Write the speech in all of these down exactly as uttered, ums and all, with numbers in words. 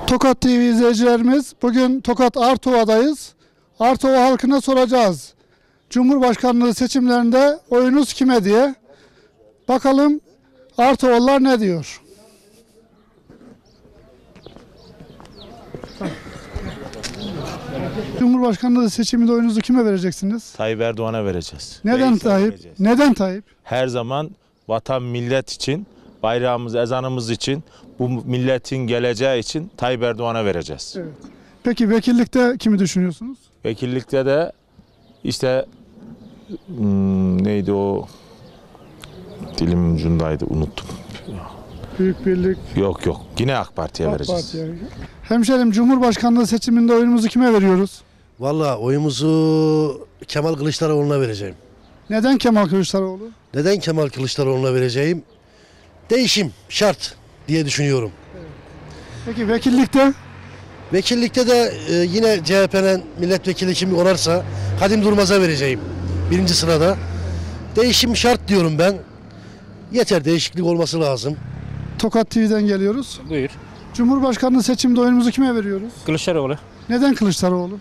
Tokat T V izleyicilerimiz, bugün Tokat Artova'dayız. Artova halkına soracağız. Cumhurbaşkanlığı seçimlerinde oyunuz kime diye. Bakalım Artovalılar ne diyor? Cumhurbaşkanlığı seçiminde oyunuzu kime vereceksiniz? Tayyip Erdoğan'a vereceğiz. Neden Reis'e Tayyip? vereceğiz. Neden Tayyip? Her zaman vatan millet için, bayrağımız, ezanımız için, bu milletin geleceği için Tayyip Erdoğan'a vereceğiz. Evet. Peki vekillikte kimi düşünüyorsunuz? Vekillikte de işte hmm, neydi o, dilimin ucundaydı, unuttum. Büyük Birlik. Yok yok, yine AK Parti'ye AK vereceğiz. Parti'ye. Hemşerim, Cumhurbaşkanlığı seçiminde oyunumuzu kime veriyoruz? Vallahi oyumuzu Kemal Kılıçdaroğlu'na vereceğim. Neden Kemal Kılıçdaroğlu? Neden Kemal Kılıçdaroğlu'na vereceğim? Değişim şart diye düşünüyorum. Peki vekillikte? Vekillikte de e, yine C H P'nin milletvekili kim onarsa Kadim Durmaz'a vereceğim. Birinci sırada. Değişim şart diyorum ben. Yeter, değişiklik olması lazım. Tokat T V'den geliyoruz. Buyur. Cumhurbaşkanlığı seçiminde oyunumuzu kime veriyoruz? Kılıçdaroğlu. Neden Kılıçdaroğlu?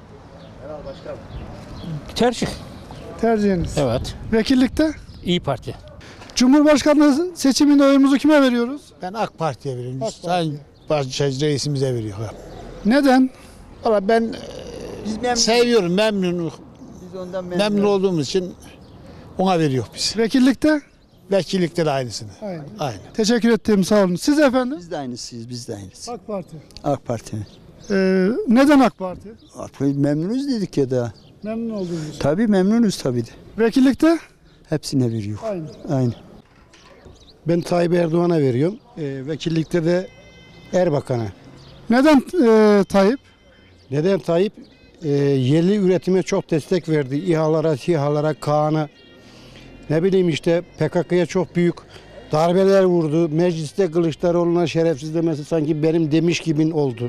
Tercih. Tercihiniz. Evet. Vekillikte? İyi Parti. Cumhurbaşkanlığı seçiminde oyumuzu kime veriyoruz? Ben AK Parti'ye veriyorum. AK Sayın Başkanı reisimize veriyorum. Neden? Valla ben e, seviyorum, memnun, memnun olduğumuz için ona veriyor biz. Vekillikte? Vekillikte de aynısını. Aynen. Aynı. Teşekkür ettim, sağ olun. Siz efendim? Biz de aynısıyız, biz de aynısıyız. AK Parti. AK Parti. Ee, neden AK Parti? AK Parti memnunuz dedik ya da. Memnun olduğunuz için. Tabii memnunuz tabii de. Vekillikte? Hepsine veriyor. Aynı. Aynı. Ben Tayyip Erdoğan'a veriyorum. E, vekillikte de Erbakan'a. Neden e, Tayyip? Neden Tayyip? E, yerli üretime çok destek verdi. İHA'lara, SİHA'lara, Kaan'a. Ne bileyim işte P K K'ya çok büyük darbeler vurdu. Mecliste Kılıçdaroğlu'na şerefsiz demesi sanki benim demiş gibi oldu.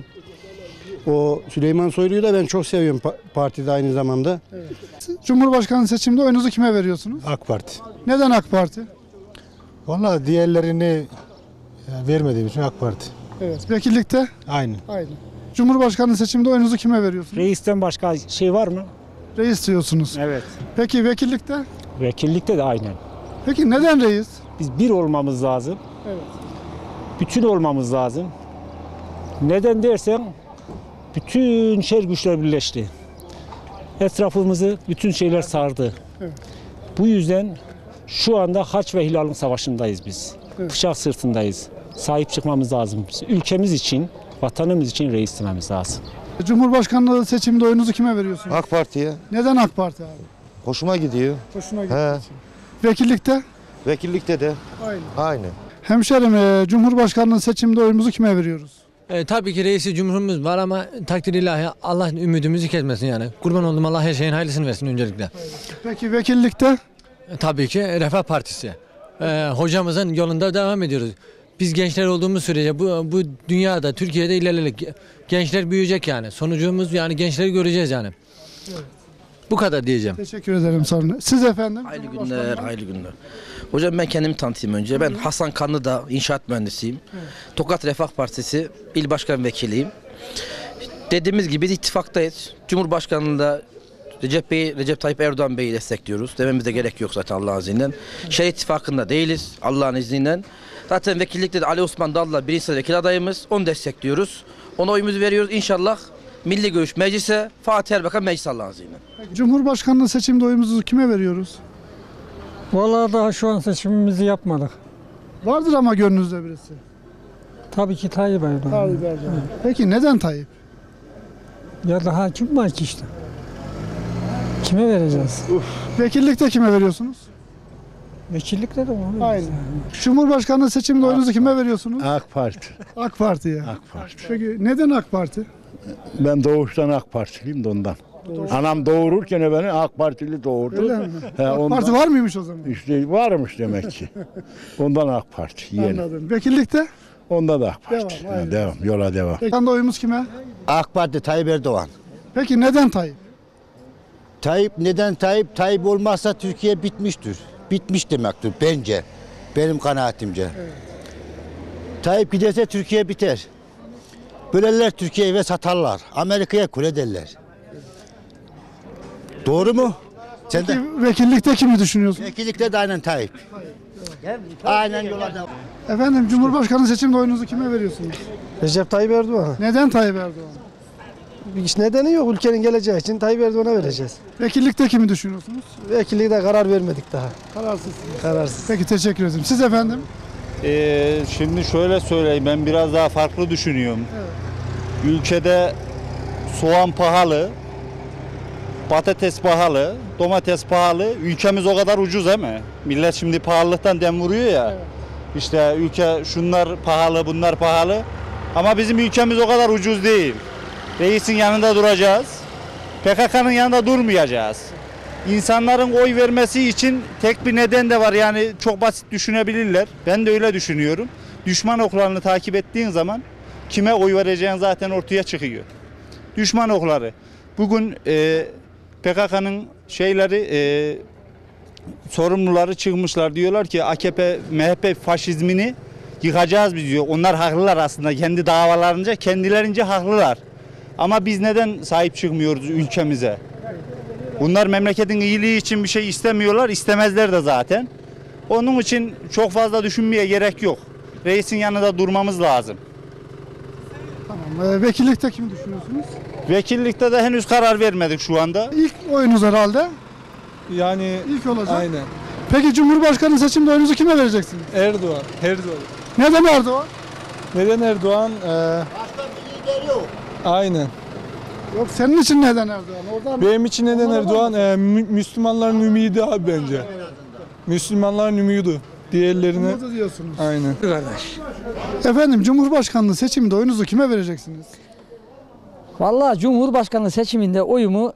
O Süleyman Soylu'yu da ben çok seviyorum partide aynı zamanda. Evet. Cumhurbaşkanı seçiminde oyunuzu kime veriyorsunuz? AK Parti. Neden AK Parti? Vallahi diğerlerini vermediğim için AK Parti. Evet. Vekillikte? Aynı. Aynı. Cumhurbaşkanı seçiminde oyunuzu kime veriyorsunuz? Reisten başka şey var mı? Reis diyorsunuz. Evet. Peki vekillikte? Vekillikte de aynen. Peki neden reis? Biz bir olmamız lazım. Evet. Bütün olmamız lazım. Neden dersen bütün şer güçler birleşti. Etrafımızı bütün şeyler sardı. Evet. Bu yüzden şu anda Haç ve Hilal'ın savaşındayız biz. Evet. Bıçak sırtındayız. Sahip çıkmamız lazım. Ülkemiz için, vatanımız için reis dememiz lazım. Cumhurbaşkanlığı seçiminde oyunuzu kime veriyorsunuz? AK Parti'ye. Neden AK Parti abi? Hoşuma gidiyor. Hoşuna He. gidiyor. Vekillikte? Vekillikte de Aynı. aynı. Hemşerim, e, Cumhurbaşkanlığı seçiminde oyumuzu kime veriyoruz? E, tabii ki reisi cumhurumuz var ama takdir ilahi Allah ümidimizi kesmesin yani. Kurban oldum, Allah her şeyin hayırlısını versin öncelikle. Peki vekillikte? E, tabii ki Refah Partisi. E, hocamızın yolunda devam ediyoruz. Biz gençler olduğumuz sürece bu, bu dünyada, Türkiye'de ilerledik. Gençler büyüyecek yani. Sonucumuz yani gençleri göreceğiz yani. Evet. Bu kadar diyeceğim. Teşekkür ederim, sağ olun. Siz efendim? Hayırlı günler, hayırlı günler. Hocam ben kendimi tanıtayım önce. Ben Hasan Kanlı'da inşaat mühendisiyim. Evet. Tokat Refah Partisi İl Başkan Vekiliyim. Dediğimiz gibi ittifaktayız. Cumhurbaşkanlığında Recep Bey, Recep Tayyip Erdoğan Bey'i destekliyoruz. Dememize gerek yok zaten Allah'ın izniyle. Şer ittifakında değiliz Allah'ın izniyle. Zaten vekillikte de Ali Osman Dal'la birinci sıra vekil adayımız. Onu destekliyoruz. Ona oyumuzu veriyoruz. İnşallah Milli Görüş Meclise, Fatih Erbakan Meclis Allah'ın izniyle. Cumhurbaşkanlığı seçiminde oyumuzu kime veriyoruz? Vallahi daha şu an seçimimizi yapmadık. Vardır ama gönlünüzde birisi. Tabii ki Tayyip Erdoğan. Tayyip Erdoğan. Peki neden Tayyip? Ya daha kim var ki işte? Kime vereceğiz? Vekillikte kime veriyorsunuz? Vekillikte de onu. Aynı. Cumhurbaşkanlığı seçiminde oyunuzu kime veriyorsunuz? AK Parti. AK Parti'ye. AK Parti. Peki neden AK Parti? Ben doğuştan AK Partiliyim de ondan. Anam doğururken beni AK Partili doğurdu. Öyle mi? He, AK ondan, Parti var mıymış o zaman? İşte varmış demek ki. Ondan AK Parti. Yeni. Anladım. Vekillikte? Onda da AK Parti. Devam, Ha, aynen. devam, yola devam. Peki de oyumuz kime? AK Parti Tayyip Erdoğan. Peki neden Tayyip? Tayyip neden Tayyip? Tayyip olmazsa Türkiye bitmiştir. Bitmiş demektir bence. Benim kanaatimce. Evet. Tayyip giderse Türkiye biter. Bölerler Türkiye'yi ve satarlar. Amerika'ya kule derler. Doğru mu? Sen de Peki, vekillikte kimi düşünüyorsun? vekillikte de aynen Tayyip. Aynen yola devam. Efendim Cumhurbaşkanı seçiminde oyunuzu kime veriyorsunuz? Recep Tayyip Erdoğan. Neden Tayyip Erdoğan? Hiç nedeni yok. Ülkenin geleceği için Tayyip Erdoğan'a vereceğiz. Vekillikte kimi düşünüyorsunuz? Vekilliğe de karar vermedik daha. Kararsızsınız. Kararsız. Peki teşekkür ederim. Siz efendim? Ee, şimdi şöyle söyleyeyim, ben biraz daha farklı düşünüyorum. Evet. Ülkede soğan pahalı, patates pahalı, domates pahalı. Ülkemiz o kadar ucuz değil mi? Millet şimdi pahalılıktan dem vuruyor ya. Evet. İşte ülke şunlar pahalı, bunlar pahalı. Ama bizim ülkemiz o kadar ucuz değil. Reisin yanında duracağız. P K K'nın yanında durmayacağız. İnsanların oy vermesi için tek bir neden de var, yani çok basit düşünebilirler. Ben de öyle düşünüyorum. Düşman oklarını takip ettiğin zaman kime oy vereceğin zaten ortaya çıkıyor. Düşman okları. Bugün e, P K K'nın şeyleri e, sorumluları çıkmışlar, diyorlar ki A K P M H P faşizmini yıkacağız biz diyor. Onlar haklılar aslında, kendi davalarınca kendilerince haklılar. Ama biz neden sahip çıkmıyoruz ülkemize? Bunlar memleketin iyiliği için bir şey istemiyorlar, istemezler de zaten. Onun için çok fazla düşünmeye gerek yok. Reisin yanında durmamız lazım. Tamam. E, vekillikte kimi düşünüyorsunuz? Vekillikte de henüz karar vermedik şu anda. İlk oyunuz herhalde. Yani İlk olacak. aynen. Peki Cumhurbaşkanı seçiminde oyunuzu kime vereceksiniz? Erdoğan. Erdoğan. Neden Erdoğan? Neden Erdoğan? Ee, Başka bir lider yok. aynen. Yok senin için neden Erdoğan? Oradan Benim için neden Onlara Erdoğan? bak. Ee, Mü- Müslümanların ümidi abi bence. Müslümanların ümidi. Diğerlerine Umutlu diyorsunuz. aynen. Kardeş. Efendim Cumhurbaşkanlığı seçiminde oyunuzu kime vereceksiniz? Vallahi Cumhurbaşkanlığı seçiminde oyumu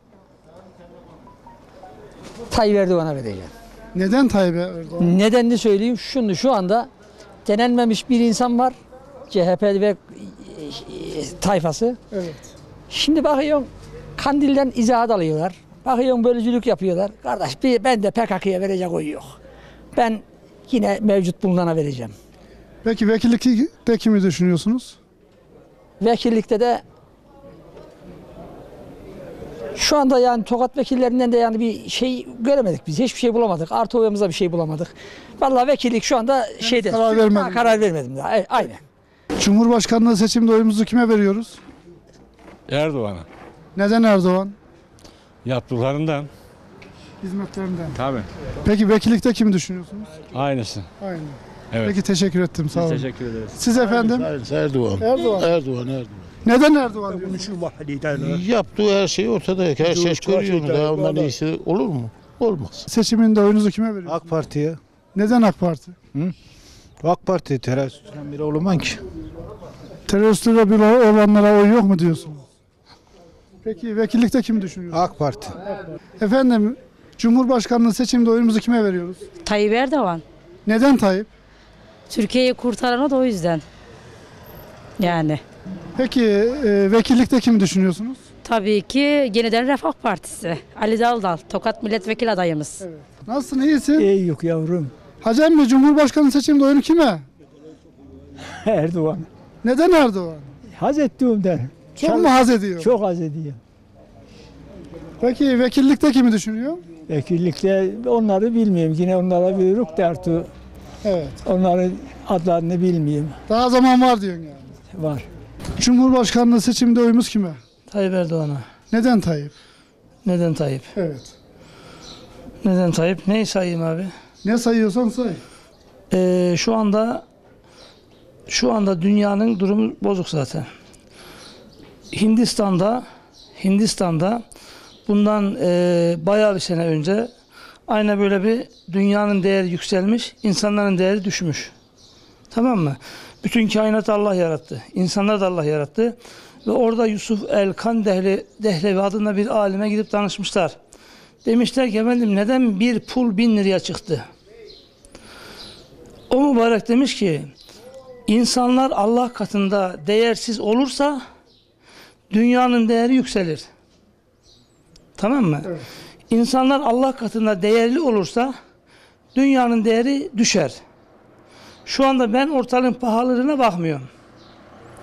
Tayyip Erdoğan'a vereceğim. Neden Tayyip Erdoğan? Nedenini söyleyeyim. Şunu şu anda denenmemiş bir insan var. C H P ve e, tayfası. Evet. Şimdi bakıyorum Kandil'den izahat alıyorlar. Bakıyorum bölücülük yapıyorlar. Kardeş bir, ben de P K K'ya verecek oy yok. Ben yine mevcut bulunana vereceğim. Peki vekillikte kimi düşünüyorsunuz? Vekillikte de şu anda yani Tokat vekillerinden de yani bir şey göremedik biz. Hiçbir şey bulamadık. Artı oyumuza bir şey bulamadık. Vallahi vekillik şu anda şeyde. karar vermedim. Daha karar vermedim daha. E, Aynen. Cumhurbaşkanlığı seçiminde oyumuzu kime veriyoruz? Erdoğan'a. Neden Erdoğan? Yaptıklarından. Hizmetlerinden. Tabii. Peki vekillikte kimi düşünüyorsunuz? Aynısı. Aynı. Evet. Peki teşekkür ettim. Sağ olun. Teşekkür ederiz. Siz efendim? Erdoğan. Erdoğan. Erdoğan, Erdoğan. Neden Erdoğan diyorsunuz? Yaptığı her şey ortada. Herkes görüyor. Daha ondan iyisi olur mu? Olmaz. Seçiminde oyunuzu kime veriyorsunuz? AK Parti'ye. Neden AK Parti? Hı? AK Parti teröristlerden biri olman ki. Teröristlerle bir olanlara oy yok mu diyorsunuz? Peki vekillikte kimi düşünüyorsunuz? AK Parti. Efendim Cumhurbaşkanlığı seçiminde oyumuzu kime veriyoruz? Tayyip Erdoğan. Neden Tayyip? Türkiye'yi kurtaran o da o yüzden. Yani. Peki e, vekillikte kimi düşünüyorsunuz? Tabii ki yeniden Refah Partisi. Ali Daldal, Tokat Milletvekili adayımız. Evet. Nasılsın, iyisin? İyi yok yavrum. Hacı emmi Cumhurbaşkanı seçiminde oyunu kime? Erdoğan. Neden Erdoğan? Haz ettiğimden. Çok mu haz ediyor? Çok haz ediyor. Peki vekillikte kimi düşünüyor? Vekillikte onları bilmiyorum. Yine onlara veriyoruz da artık Evet. onların adlarını bilmiyorum. Daha zaman var diyorsun yani. Var. Cumhurbaşkanlığı seçiminde oyumuz kime? Tayyip Erdoğan'a. Neden Tayyip? Neden Tayyip? Evet. Neden Tayyip? Neyi sayayım abi? Ne sayıyorsan say. Ee, şu anda şu anda dünyanın durumu bozuk zaten. Hindistan'da Hindistan'da bundan e, bayağı bir sene önce aynı böyle bir dünyanın değeri yükselmiş, insanların değeri düşmüş. Tamam mı? Bütün kainatı Allah yarattı. İnsanlar da Allah yarattı. Ve orada Yusuf el-Kan Dehli, Dehlevi adında bir alime gidip danışmışlar. Demişler ki efendim neden bir pul bin liraya çıktı? O mübarek demiş ki insanlar Allah katında değersiz olursa dünyanın değeri yükselir. Tamam mı? Evet. İnsanlar Allah katında değerli olursa dünyanın değeri düşer. Şu anda ben ortalığın pahalılığına bakmıyorum.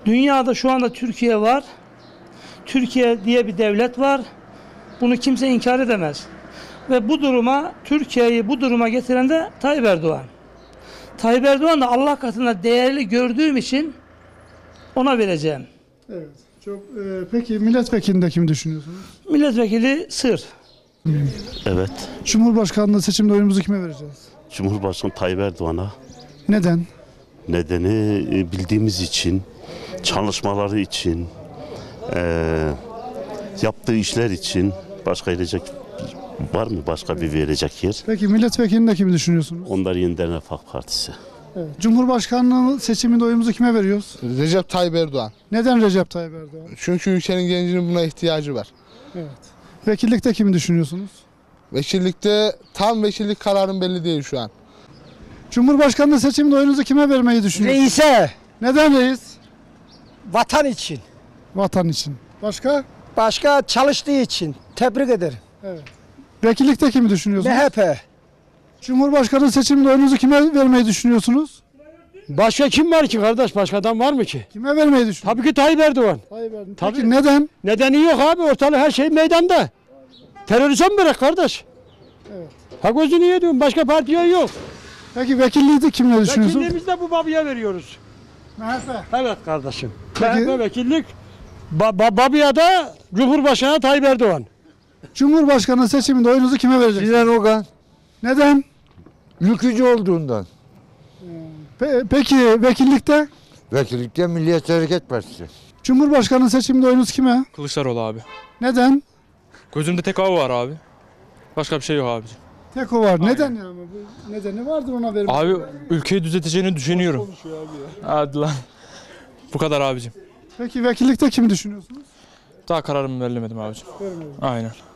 Dünyada şu anda Türkiye var. Türkiye diye bir devlet var. Bunu kimse inkar edemez. Ve bu duruma, Türkiye'yi bu duruma getiren de Tayyip Erdoğan. Tayyip Erdoğan da Allah katında değerli gördüğüm için ona vereceğim. Evet. Çok, e, peki milletvekilinde kim düşünüyorsunuz? Milletvekili Sır. Evet. Cumhurbaşkanlığı seçiminde oyumuzu kime vereceğiz? Cumhurbaşkanı Tayyip Erdoğan'a. Neden? Nedeni e, bildiğimiz için, çalışmaları için, e, yaptığı işler için başka verecek var mı? Başka bir verecek yer? Peki milletvekilinde kimi düşünüyorsunuz? Onlar Yeniden Refah Partisi. Evet. Cumhurbaşkanlığı seçiminde oyumuzu kime veriyoruz? Recep Tayyip Erdoğan. Neden Recep Tayyip Erdoğan? Çünkü ülkenin gencinin buna ihtiyacı var. Evet. Vekillikte kimi düşünüyorsunuz? Vekillikte tam vekillik kararım belli değil şu an. Cumhurbaşkanlığı seçiminde oyunuzu kime vermeyi düşünüyorsunuz? Reise. Neden reis? Vatan için. Vatan için. Başka? Başka çalıştığı için. Tebrik ederim. Evet. Vekillikte kimi düşünüyorsunuz? M H P. Cumhurbaşkanı seçiminde oyunuzu kime vermeyi düşünüyorsunuz? Başka kim var ki kardeş? Başka adam var mı ki? Kime vermeyi düşünüyorsunuz? Tabii ki Tayyip Erdoğan. Tayyip Erdoğan. Tabii. Peki neden? Nedeni yok abi. Ortalık her şey meydanda. Terörizm bırak kardeş. Evet. Ha gözünü yediyorum. Başka partiye yok. Peki vekilliği de kimle düşünüyorsunuz? Vekilliğimizi de bu babaya veriyoruz. M H P. Evet kardeşim. Peki. M H P vekillik. Ba ba babaya da Cumhurbaşkanı Tayyip Erdoğan. Cumhurbaşkanı seçiminde oyunuzu kime vereceksiniz? Sinan Ogan. Neden? Ülkücü olduğundan. Pe- peki vekillikte? Vekillikte Milliyetçi Hareket Partisi. Cumhurbaşkanı seçiminde oyunuz kime? Kılıçdaroğlu abi. Neden? Gözümde tek o var abi. Başka bir şey yok abicim. Tek o var. Aynen. Neden ya? Bu nedeni vardır ona vermek. Abi ülkeyi düzelteceğini düşünüyorum. Hadi lan. Bu kadar abicim. Peki vekillikte kimi düşünüyorsunuz? Daha kararımı belirlemedim abicim. Vermedim. Aynen.